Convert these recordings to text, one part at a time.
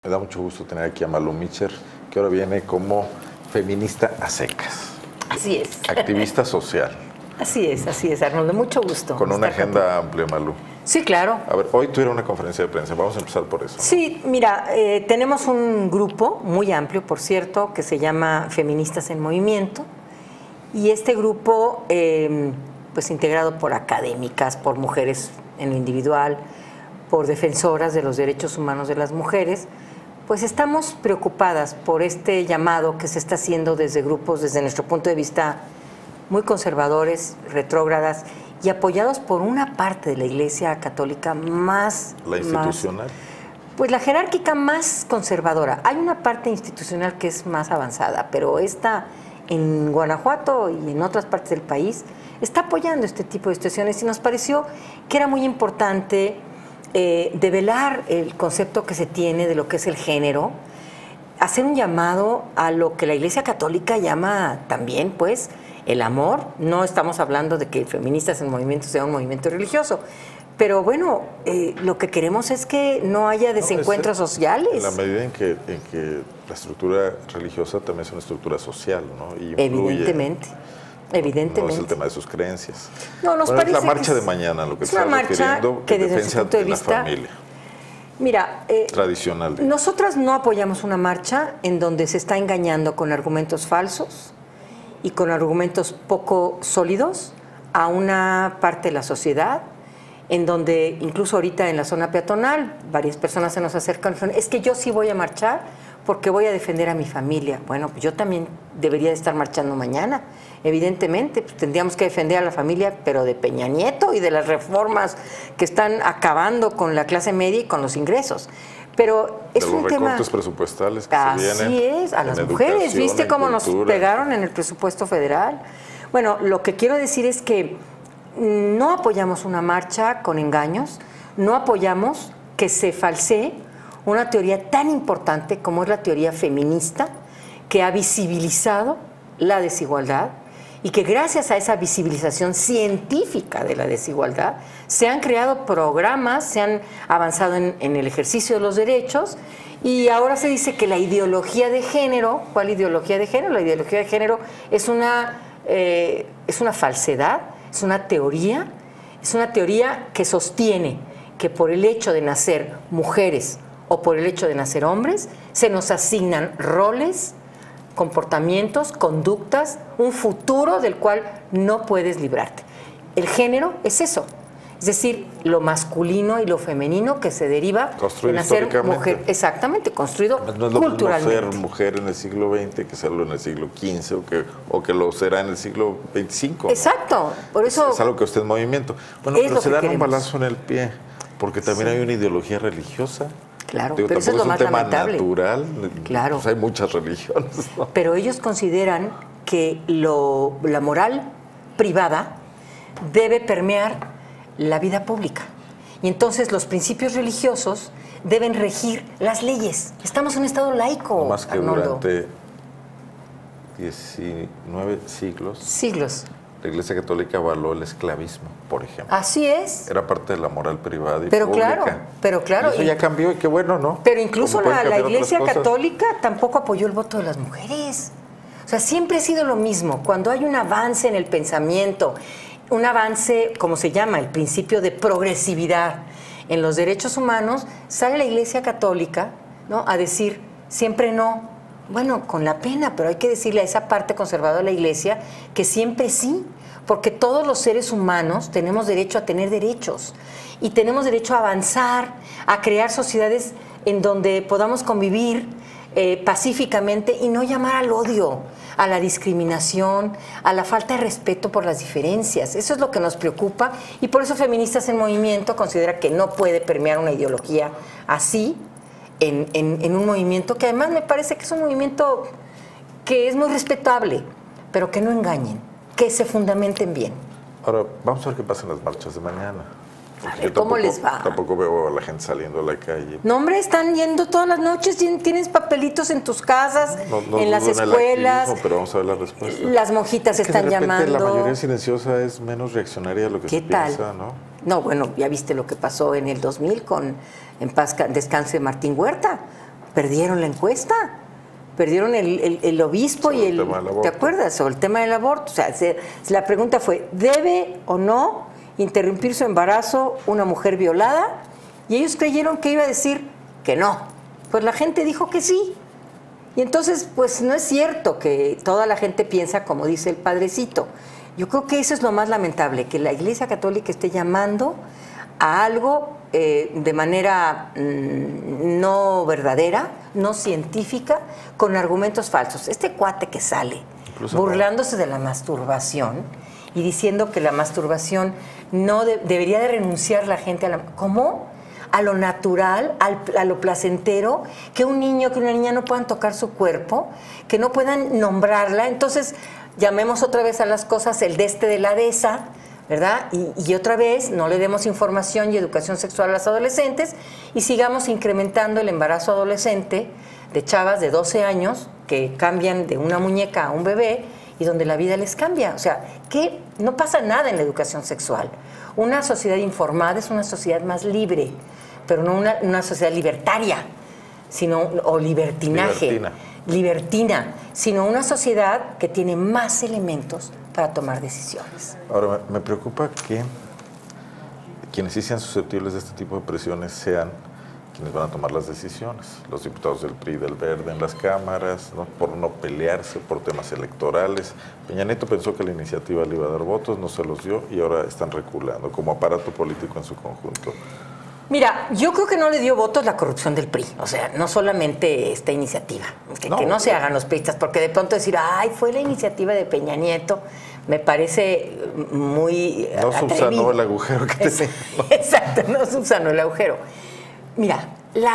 Me da mucho gusto tener aquí a Malú Micher, que ahora viene como feminista a secas. Así es. Activista social. Así es, Arnoldo. Mucho gusto. Con una agenda amplia, Malú. Sí, claro. A ver, hoy tuvieron una conferencia de prensa. Vamos a empezar por eso. Sí, mira, tenemos un grupo muy amplio, por cierto, que se llama Feministas en Movimiento. Y este grupo, pues integrado por académicas, por mujeres en lo individual, por defensoras de los derechos humanos de las mujeres, pues estamos preocupadas por este llamado que se está haciendo desde grupos, desde nuestro punto de vista, muy conservadores, retrógradas y apoyados por una parte de la Iglesia Católica más... ¿La institucional? Pues la jerárquica más conservadora. Hay una parte institucional que es más avanzada, pero esta en Guanajuato y en otras partes del país está apoyando este tipo de situaciones y nos pareció que era muy importante develar el concepto que se tiene de lo que es el género, hacer un llamado a lo que la Iglesia Católica llama también, pues, el amor. No estamos hablando de que Feministas en Movimiento sea un movimiento religioso, pero bueno, lo que queremos es que no haya desencuentros sociales. En la medida en que la estructura religiosa también es una estructura social, ¿no? Y evidentemente. Evidentemente. No es el tema de sus creencias. No, nos parece es la marcha de mañana, lo que se está refiriendo, que en desde defensa punto de de la vista, familia. Mira, tradicional. Nosotras no apoyamos una marcha en donde se está engañando con argumentos falsos y con argumentos poco sólidos a una parte de la sociedad, en donde incluso ahorita en la zona peatonal varias personas se nos acercan y dicen, es que yo sí voy a marchar porque voy a defender a mi familia. Bueno, pues yo también debería de estar marchando mañana. Evidentemente, pues tendríamos que defender a la familia, pero de Peña Nieto y de las reformas que están acabando con la clase media y con los ingresos. Pero es un tema... De los recortes presupuestales que se vienen. Así es, a las mujeres. ¿Viste cómo nos pegaron en el presupuesto federal? Bueno, lo que quiero decir es que no apoyamos una marcha con engaños, no apoyamos que se falsee una teoría tan importante como es la teoría feminista, que ha visibilizado la desigualdad y que gracias a esa visibilización científica de la desigualdad se han creado programas, se han avanzado en el ejercicio de los derechos y ahora se dice que la ideología de género, ¿cuál ideología de género? La ideología de género es una falsedad, es una teoría que sostiene que por el hecho de nacer mujeres o por el hecho de nacer hombres, se nos asignan roles, comportamientos, conductas, un futuro del cual no puedes librarte. El género es eso, es decir, lo masculino y lo femenino que se deriva de nacer mujer. Exactamente, construido no es lo culturalmente. Mismo ser mujer en el siglo XX que serlo en el siglo XV o que lo será en el siglo XXV. Exacto, por eso... Es algo que usted en movimiento. Bueno, pero se dan un balazo en el pie, porque también hay una ideología religiosa. Claro, Digo, pero eso es lo más lamentable. Natural. Claro. Pues hay muchas religiones, ¿no? Pero ellos consideran que la moral privada debe permear la vida pública. Y entonces los principios religiosos deben regir las leyes. Estamos en un estado laico, No más que Arnoldo. durante 19 siglos. La Iglesia Católica avaló el esclavismo, por ejemplo. Así es. Era parte de la moral privada y pero pública. Claro. Y eso ya cambió y qué bueno, ¿no? Pero incluso la Iglesia Católica tampoco apoyó el voto de las mujeres. O sea, siempre ha sido lo mismo. Cuando hay un avance en el pensamiento, un avance, como se llama, el principio de progresividad en los derechos humanos, sale la Iglesia Católica, ¿no?, a decir siempre no. Bueno, con la pena, pero hay que decirle a esa parte conservadora de la Iglesia que siempre sí, porque todos los seres humanos tenemos derecho a tener derechos y tenemos derecho a avanzar, a crear sociedades en donde podamos convivir pacíficamente y no llamar al odio, a la discriminación, a la falta de respeto por las diferencias. Eso es lo que nos preocupa y por eso Feministas en Movimiento considera que no puede permear una ideología así en un movimiento que además me parece que es un movimiento que es muy respetable, pero que no engañen, que se fundamenten bien. Ahora, vamos a ver qué pasa en las marchas de mañana. A ver cómo les va. Tampoco veo a la gente saliendo a la calle. No, hombre, están yendo todas las noches, tienes papelitos en tus casas, en las escuelas. Pero vamos a ver la respuesta. Las monjitas están llamando. La mayoría silenciosa es menos reaccionaria de lo que se piensa, ¿no? No, bueno, ya viste lo que pasó en el 2000 con En paz descanse Martín Huerta. perdieron la encuesta. Perdieron el obispo sobre y el tema del aborto. ¿Te acuerdas? Sobre el tema del aborto. O sea, la pregunta fue, ¿debe o no interrumpir su embarazo una mujer violada? Y ellos creyeron que iba a decir que no. Pues la gente dijo que sí. Y entonces, pues no es cierto que toda la gente piensa como dice el padrecito. Yo creo que eso es lo más lamentable, que la Iglesia Católica esté llamando a algo de manera no verdadera, no científica, con argumentos falsos. Este cuate que sale incluso burlándose de la masturbación y diciendo que la masturbación no debería de renunciar la gente a la... ¿Cómo? A lo natural, a lo placentero, que un niño, que una niña no puedan tocar su cuerpo, que no puedan nombrarla. Entonces, llamemos otra vez a las cosas el de la dehesa, ¿verdad? Y otra vez no le demos información y educación sexual a las adolescentes y sigamos incrementando el embarazo adolescente de chavas de 12 años que cambian de una muñeca a un bebé y donde la vida les cambia. O sea, que no pasa nada en la educación sexual. Una sociedad informada es una sociedad más libre, pero no una sociedad libertaria, o libertinaje. Libertina, sino una sociedad que tiene más elementos para tomar decisiones. Ahora, me preocupa que quienes sí sean susceptibles de este tipo de presiones sean quienes van a tomar las decisiones. Los diputados del PRI, del Verde en las cámaras, ¿no? Por no pelearse por temas electorales. Peña Nieto pensó que la iniciativa le iba a dar votos, no se los dio y ahora están reculando como aparato político en su conjunto. Mira, yo creo que no le dio votos la corrupción del PRI, o sea, no solamente esta iniciativa, que no se hagan los priistas, porque de pronto decir, ay, fue la iniciativa de Peña Nieto, me parece muy no atrevido. Subsanó el agujero que tenía. Exacto, no subsanó el agujero. Mira,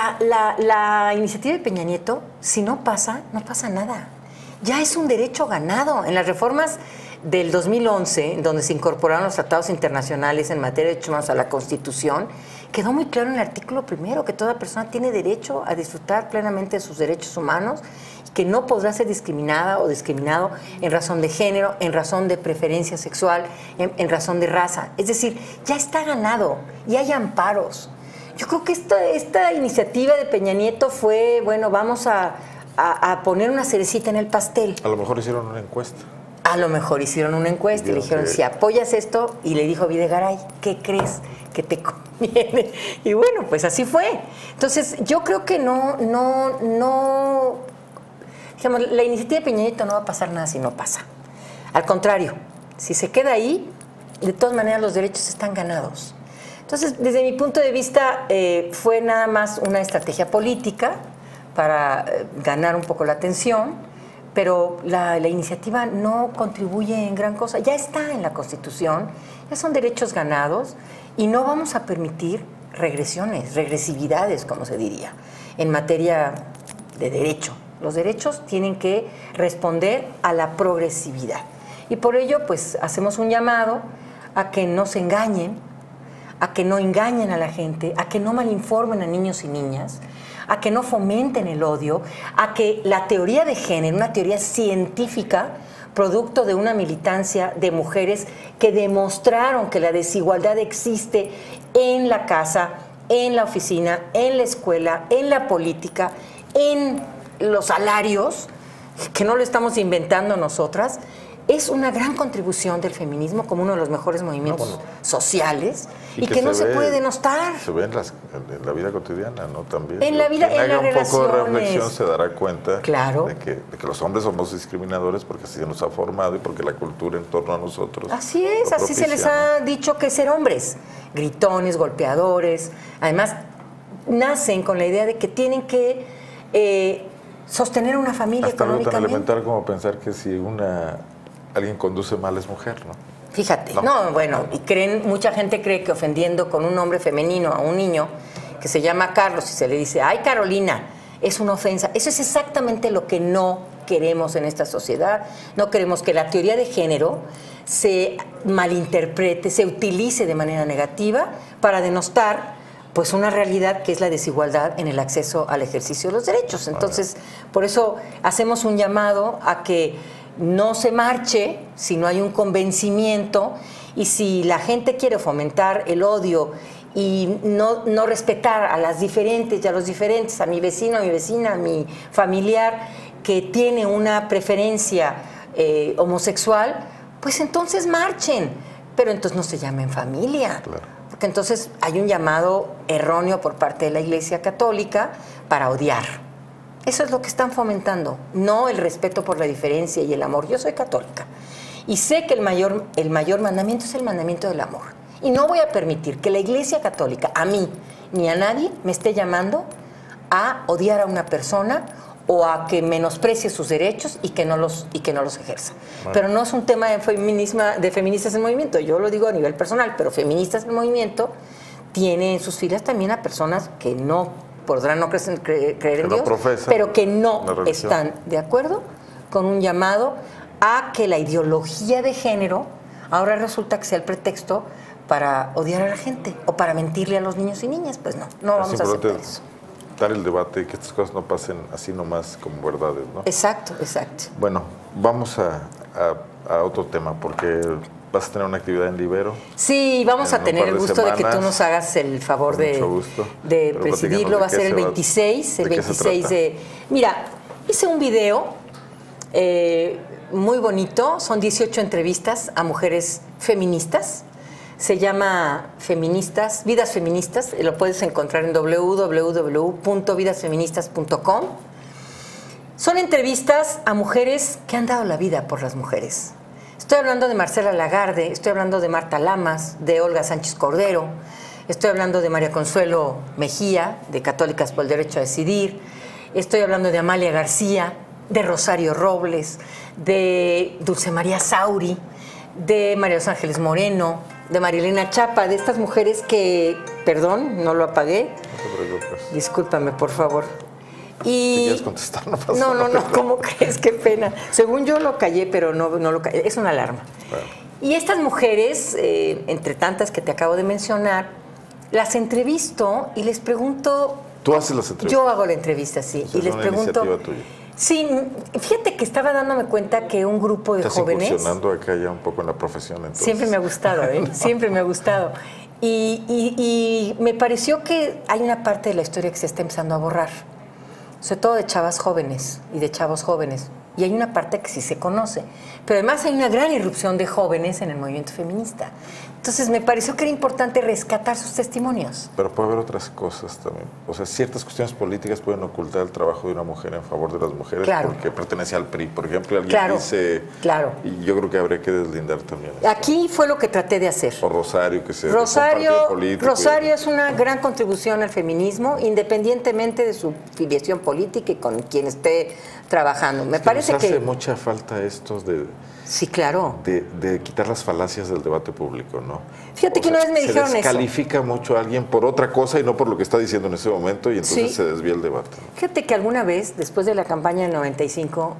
la iniciativa de Peña Nieto, si no pasa, no pasa nada. Ya es un derecho ganado. En las reformas del 2011, donde se incorporaron los tratados internacionales en materia de derechos humanos a la Constitución, quedó muy claro en el artículo 1 que toda persona tiene derecho a disfrutar plenamente de sus derechos humanos, que no podrá ser discriminada o discriminado en razón de género, en razón de preferencia sexual, en razón de raza. Es decir, ya está ganado y hay amparos. Yo creo que esta iniciativa de Peña Nieto fue, bueno, vamos a poner una cerecita en el pastel. A lo mejor hicieron una encuesta. A lo mejor hicieron una encuesta y le dijeron, si apoyas esto, y le dijo Videgaray, ¿qué crees que te conviene? Y bueno, pues así fue. Entonces, yo creo que no, digamos, la iniciativa de Peña Nieto no va a pasar nada si no pasa. Al contrario, si se queda ahí, de todas maneras los derechos están ganados. Entonces, desde mi punto de vista, fue nada más una estrategia política para ganar un poco la atención, pero la iniciativa no contribuye en gran cosa. Ya está en la Constitución, ya son derechos ganados y no vamos a permitir regresividades, como se diría, en materia de derecho. Los derechos tienen que responder a la progresividad. Y por ello, pues, hacemos un llamado a que no se engañen, a que no engañen a la gente, a que no malinformen a niños y niñas, a que no fomenten el odio, a que la teoría de género, una teoría científica, producto de una militancia de mujeres que demostraron que la desigualdad existe en la casa, en la oficina, en la escuela, en la política, en los salarios, que no lo estamos inventando nosotras, es una gran contribución del feminismo como uno de los mejores movimientos sociales y que no se puede denostar. Se ve en la vida cotidiana, ¿no? También. En la vida, en las relaciones. Un poco de reflexión se dará cuenta claro. de que los hombres somos discriminadores porque así se nos ha formado y porque la cultura en torno a nosotros. Así es, así se les ha dicho que ser hombres, gritones, golpeadores. Además, nacen con la idea de que tienen que sostener una familia hasta económicamente. Algo tan elemental como pensar que si alguien conduce mal es mujer, ¿no? Fíjate, bueno, y mucha gente cree que ofendiendo con un nombre femenino a un niño que se llama Carlos y se le dice, ay Carolina, es una ofensa. Eso es exactamente lo que no queremos en esta sociedad. No queremos que la teoría de género se malinterprete, se utilice de manera negativa para denostar pues una realidad que es la desigualdad en el acceso al ejercicio de los derechos. Entonces, por eso hacemos un llamado a que no se marche si no hay un convencimiento y si la gente quiere fomentar el odio y no respetar a las diferentes y a los diferentes, a mi vecino, a mi vecina, a mi familiar que tiene una preferencia homosexual, pues entonces marchen, pero entonces no se llamen familia. Claro. Porque entonces hay un llamado erróneo por parte de la Iglesia Católica para odiar. Eso es lo que están fomentando, no el respeto por la diferencia y el amor. Yo soy católica y sé que el mayor mandamiento es el mandamiento del amor. Y no voy a permitir que la Iglesia Católica, a mí ni a nadie, me esté llamando a odiar a una persona o a que menosprecie sus derechos y que no los ejerza. Bueno. Pero no es un tema de feministas en movimiento, yo lo digo a nivel personal, pero feministas en movimiento tiene en sus filas también a personas que no podrán no creer en Dios, pero que no están de acuerdo con un llamado a que la ideología de género ahora resulta que sea el pretexto para odiar a la gente o para mentirle a los niños y niñas. Pues no vamos a aceptar eso. Dar el debate y que estas cosas no pasen así nomás como verdades, ¿no? Exacto. Bueno, vamos a otro tema, porque vas a tener una actividad en Libero. Sí, vamos a tener el gusto de que tú nos hagas el favor de presidirlo. Va a ser el 26, Mira, hice un video muy bonito, son 18 entrevistas a mujeres feministas. Se llama Vidas Feministas, lo puedes encontrar en www.vidasfeministas.com. Son entrevistas a mujeres que han dado la vida por las mujeres. Estoy hablando de Marcela Lagarde, estoy hablando de Marta Lamas, de Olga Sánchez Cordero, estoy hablando de María Consuelo Mejía, de Católicas por el Derecho a Decidir, estoy hablando de Amalia García, de Rosario Robles, de Dulce María Sauri, de María Los Ángeles Moreno, de Marilena Chapa, de estas mujeres que, perdón, no lo apagué. No te preocupes. Discúlpame, por favor. Si quieres contestar, no pasa nada. No, ¿Cómo crees? Qué pena. Según yo lo callé, pero no lo callé. Es una alarma. Bueno. Y estas mujeres, entre tantas que te acabo de mencionar, las entrevisto y les pregunto... ¿Tú haces las entrevistas? Yo hago la entrevista, sí. Entonces, y les pregunto... Tuya. Sí, fíjate que estaba dándome cuenta que un grupo de jóvenes... Estás incursionando acá ya un poco en la profesión, entonces. Siempre me ha gustado, Siempre me ha gustado. Y me pareció que hay una parte de la historia que se está empezando a borrar, sobre todo de chavas jóvenes y de chavos jóvenes. Y hay una parte que sí se conoce. Pero además hay una gran irrupción de jóvenes en el movimiento feminista. Entonces me pareció que era importante rescatar sus testimonios. Pero puede haber otras cosas también. O sea, ciertas cuestiones políticas pueden ocultar el trabajo de una mujer en favor de las mujeres, claro, porque pertenece al PRI. Por ejemplo, alguien dice... Claro. Y yo creo que habría que deslindar también esto. Aquí fue lo que traté de hacer. O Rosario, que se... Rosario es una gran contribución al feminismo, independientemente de su filiación política y con quien esté trabajando. Me parece que... hace mucha falta esto de... Sí, claro. De quitar las falacias del debate público, ¿no? Fíjate que una vez me dijeron eso. Se descalifica mucho a alguien por otra cosa y no por lo que está diciendo en ese momento, y entonces se desvía el debate. Fíjate que alguna vez, después de la campaña del 95,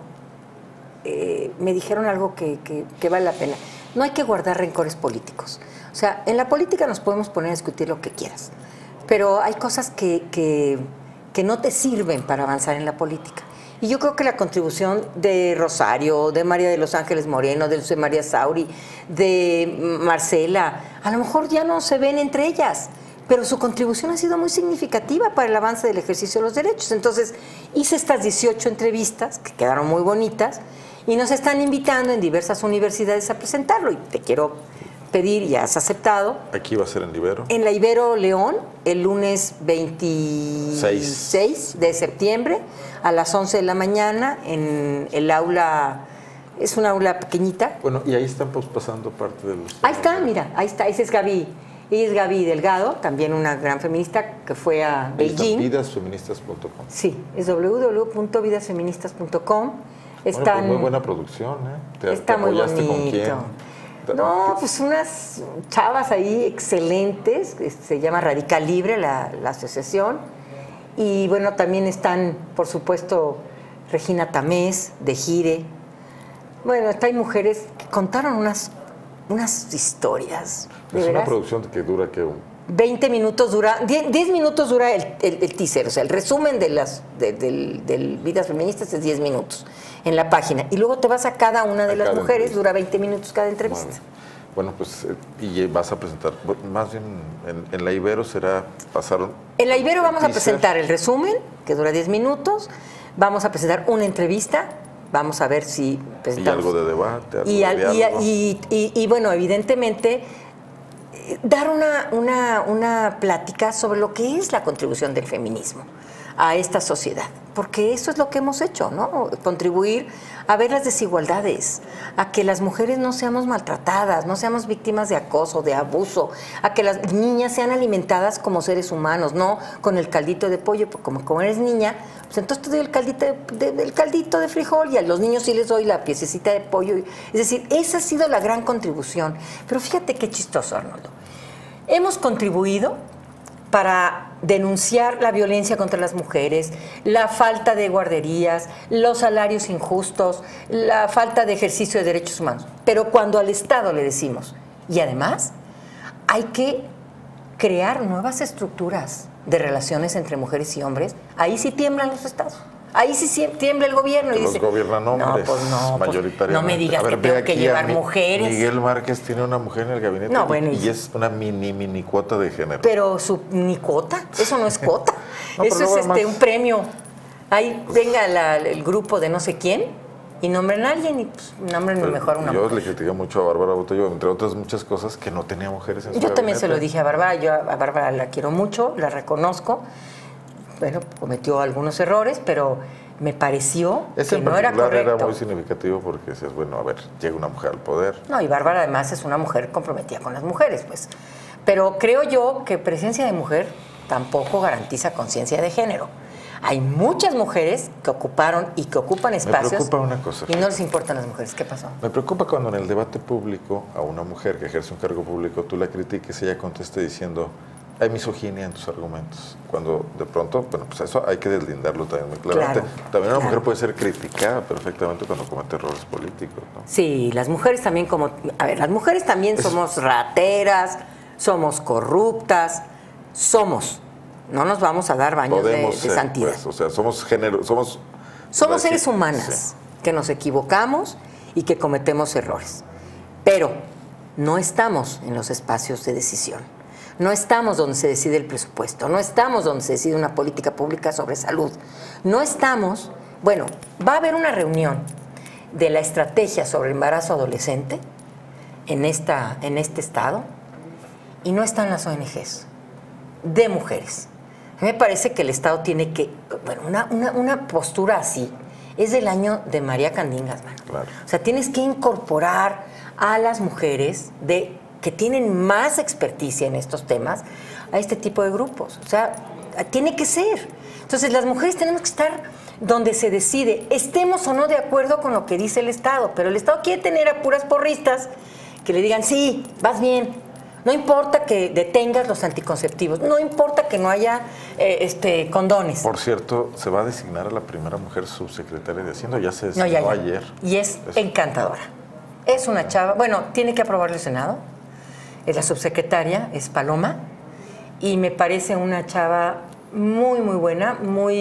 me dijeron algo que vale la pena. No hay que guardar rencores políticos. O sea, en la política nos podemos poner a discutir lo que quieras, pero hay cosas que no te sirven para avanzar en la política. Y yo creo que la contribución de Rosario, de María de Los Ángeles Moreno, de Dulce María Sauri, de Marcela, a lo mejor ya no se ven entre ellas, pero su contribución ha sido muy significativa para el avance del ejercicio de los derechos. Entonces, hice estas 18 entrevistas, que quedaron muy bonitas, y nos están invitando en diversas universidades a presentarlo. Y te quiero pedir, ya has aceptado. ¿Aquí va a ser en Libero? En la Ibero León, el lunes 26 de septiembre, a las 11 de la mañana, en el aula, es una aula pequeñita. Bueno, y ahí están pues pasando parte de los... Ahí está, mira, ahí está, esa es Gaby. Ella es Gaby Delgado, también una gran feminista que fue a Beijing. Vidasfeministas.com. Sí, es www.vidasfeministas.com. Están, bueno, pues muy buena producción, ¿eh? Está muy bonito. ¿Con quién? No, pues unas chavas ahí excelentes, se llama Radical Libre, la asociación. Y bueno, también están, por supuesto, Regina Tamés, de Gire. Bueno, hay mujeres que contaron unas historias. Es una producción que dura, ¿qué? 20 minutos dura, 10 minutos dura el teaser, o sea, el resumen del Vidas Feministas es 10 minutos en la página. Y luego te vas a cada una de las mujees, dura 20 minutos cada entrevista. Vale. Bueno, pues, y vas a presentar, más bien en la Ibero pasaron... En la Ibero vamos a teaser. presentar el resumen, que dura 10 minutos, vamos a presentar una entrevista, vamos a ver si presentamos... Y algo de debate, algo de diálogo. Y bueno, evidentemente, dar una plática sobre lo que es la contribución del feminismo a esta sociedad, porque eso es lo que hemos hecho, ¿no? Contribuir a ver las desigualdades, a que las mujeres no seamos maltratadas, no seamos víctimas de acoso, de abuso, a que las niñas sean alimentadas como seres humanos, no con el caldito de pollo, porque como eres niña, pues entonces te doy el caldito de frijol y a los niños sí les doy la piececita de pollo. Es decir, esa ha sido la gran contribución. Pero fíjate qué chistoso, Arnoldo. Hemos contribuido para denunciar la violencia contra las mujeres, la falta de guarderías, los salarios injustos, la falta de ejercicio de derechos humanos. Pero cuando al Estado le decimos, y además hay que crear nuevas estructuras de relaciones entre mujeres y hombres, ahí sí tiemblan los estados. Ahí sí tiembla el gobierno. Y los dice, gobiernan hombres, mayoritariamente. No me digas que tengo que llevar mujeres. Miguel Márquez tiene una mujer en el gabinete y es una mini cuota de género. Pero ni cuota, eso no es cuota. Eso es un premio. Ahí venga el grupo de no sé quién y nombren a alguien y pues, nombren mejor una mujer. Yo le critiqué mucho a Bárbara Botello, entre otras muchas cosas, que no tenía mujeres en su Yo también gabinete. se lo dije a Bárbara. Yo a Bárbara la quiero mucho, la reconozco. Bueno, cometió algunos errores, pero me pareció que no era correcto. Era muy significativo porque decías, bueno, a ver, llega una mujer al poder. No, y Bárbara además es una mujer comprometida con las mujeres, pues. Pero creo yo que presencia de mujer tampoco garantiza conciencia de género. Hay muchas mujeres que ocuparon y que ocupan espacios. Me preocupa una cosa. Y no les importan las mujeres. ¿Qué pasó? Me preocupa cuando en el debate público a una mujer que ejerce un cargo público tú la critiques y ella conteste diciendo hay misoginia en tus argumentos. Cuando de pronto, bueno, pues eso hay que deslindarlo también muy claramente. Claro, también una mujer puede ser criticada perfectamente cuando comete errores políticos, ¿no? Sí, las mujeres también las mujeres también somos rateras, somos corruptas, no nos vamos a dar baños de santidad. Pues, o sea, somos seres humanas que nos equivocamos y que cometemos errores. Pero no estamos en los espacios de decisión. No estamos donde se decide el presupuesto, no estamos donde se decide una política pública sobre salud. No estamos, bueno, va a haber una reunión de la estrategia sobre el embarazo adolescente en este estado y no están las ONGs de mujeres. A mí me parece que el Estado tiene que, bueno, una postura así es del año de María Candingas, mano. Claro. O sea, tienes que incorporar a las mujeres que tienen más experticia en estos temas a este tipo de grupos. O sea, tiene que ser. Entonces, las mujeres tenemos que estar donde se decide, estemos o no de acuerdo con lo que dice el Estado, pero el Estado quiere tener a puras porristas que le digan, sí, vas bien, no importa que detengas los anticonceptivos, no importa que no haya condones. Por cierto, se va a designar a la primera mujer subsecretaria de Hacienda, ya se designó ayer. Y es encantadora. Es una chava, bueno, tiene que aprobarlo el Senado. Es la subsecretaria, es Paloma, y me parece una chava muy, muy buena,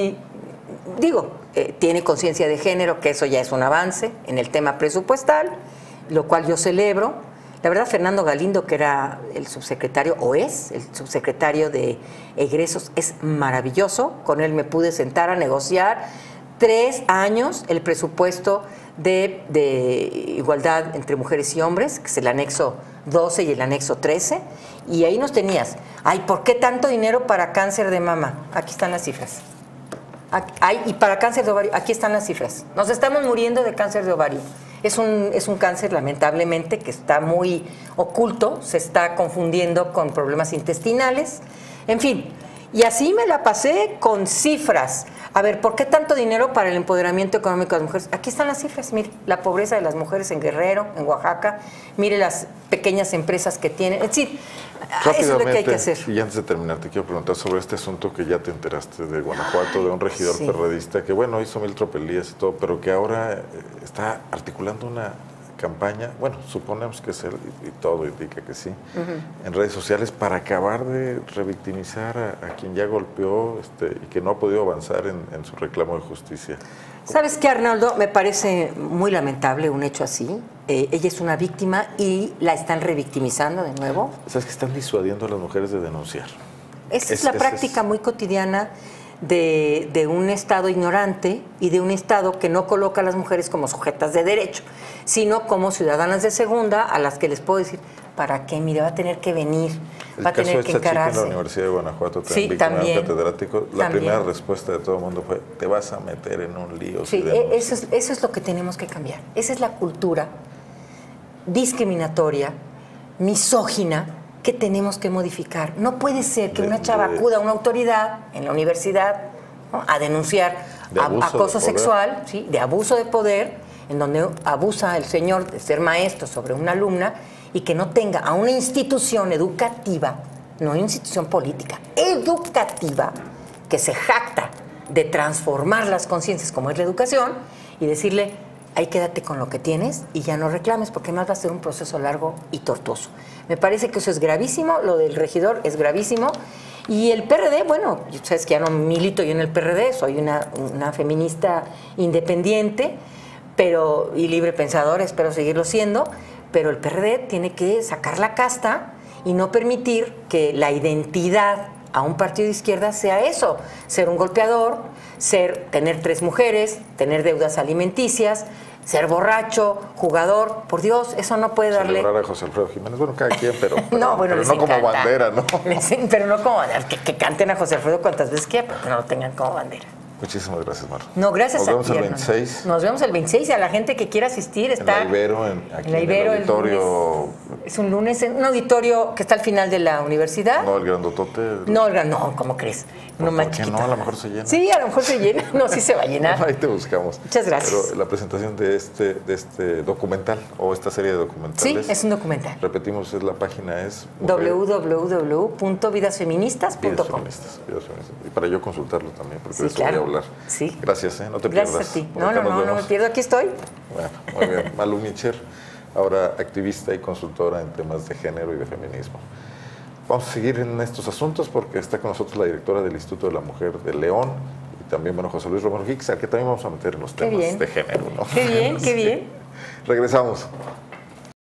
tiene conciencia de género, que eso ya es un avance en el tema presupuestal, lo cual yo celebro. La verdad, Fernando Galindo, que era el subsecretario, o es el subsecretario de egresos, es maravilloso. Con él me pude sentar a negociar 3 años el presupuesto de igualdad entre mujeres y hombres, que es el anexo 12 y el anexo 13, y ahí nos tenías. Ay, ¿por qué tanto dinero para cáncer de mama? Aquí están las cifras. Y para cáncer de ovario, aquí están las cifras. Nos estamos muriendo de cáncer de ovario. Es un cáncer, lamentablemente, que está muy oculto, se está confundiendo con problemas intestinales, en fin. Y así me la pasé con cifras. A ver, ¿por qué tanto dinero para el empoderamiento económico de las mujeres? Aquí están las cifras, mire, la pobreza de las mujeres en Guerrero, en Oaxaca, mire las pequeñas empresas que tienen, es decir, eso es lo que hay que hacer. Y antes de terminar, te quiero preguntar sobre este asunto que ya te enteraste de Guanajuato, de un regidor perredista que, bueno, hizo 1000 tropelías y todo, pero que ahora está articulando una campaña, bueno, suponemos que es él y todo indica que sí, en redes sociales para acabar de revictimizar a quien ya golpeó y que no ha podido avanzar en su reclamo de justicia. ¿Sabes qué, Arnoldo? Me parece muy lamentable un hecho así. Ella es una víctima y la están revictimizando de nuevo. ¿Sabes que están disuadiendo a las mujeres de denunciar? Esa es la práctica muy cotidiana de un Estado ignorante y de un Estado que no coloca a las mujeres como sujetas de derecho, sino como ciudadanas de segunda a las que les puedo decir, ¿para qué? Mire, va a tener que venir, va a tener que encararse. El caso de esta chica en la Universidad de Guanajuato, también catedrático, la primera respuesta de todo el mundo fue, te vas a meter en un lío. Sí, eso es lo que tenemos que cambiar. Esa es la cultura discriminatoria, misógina, que tenemos que modificar. No puede ser que una chava acuda a una autoridad en la universidad, ¿no?, a denunciar acoso sexual, ¿sí?, de abuso de poder, en donde abusa el señor de ser maestro sobre una alumna, y que no tenga a una institución educativa, no una institución política, educativa, que se jacta de transformar las conciencias como es la educación, y decirle, ahí quédate con lo que tienes y ya no reclames, porque más va a ser un proceso largo y tortuoso. Me parece que eso es gravísimo, lo del regidor es gravísimo, y el PRD, bueno, sabes que ya no milito yo en el PRD, soy una feminista independiente y libre pensadora, espero seguirlo siendo, pero el PRD tiene que sacar la casta y no permitir que la identidad a un partido de izquierda sea eso, ser un golpeador, tener 3 mujeres, tener deudas alimenticias, ser borracho, jugador. Por Dios, eso no puede darle... Celebrar a José Alfredo Jiménez, bueno, cada quien, pero no, bueno, pero no como bandera, ¿no? Pero no como bandera, que canten a José Alfredo cuantas veces quieran, pero que no lo tengan como bandera. Muchísimas gracias, Mar. No, gracias a ti. Nos vemos el 26. Nos vemos el 26 y a la gente que quiera asistir está... En la Ibero, aquí en el auditorio... Es un lunes en un auditorio que está al final de la universidad. No, el grandotote. No, ¿cómo crees? No, más chiquito. No, a lo mejor se llena. Sí, a lo mejor se llena. No, sí se va a llenar. Ahí te buscamos. Muchas gracias. Pero la presentación de este documental o esta serie de documentales. Sí, es un documental. Repetimos, la página es www.vidasfeministas.com. Vidas Feministas. Y para yo consultarlo también, porque sí, de eso claro. voy a hablar. Sí. Gracias, no te pierdas. Gracias a ti. No me pierdo, aquí estoy. Bueno, muy bien. Malu Micher, ahora activista y consultora en temas de género y de feminismo. Vamos a seguir en estos asuntos porque está con nosotros la directora del Instituto de la Mujer de León y también, bueno, José Luis Romero Hicks, al que también vamos a meter en los temas de género, ¿no? Qué bien, qué bien. Regresamos.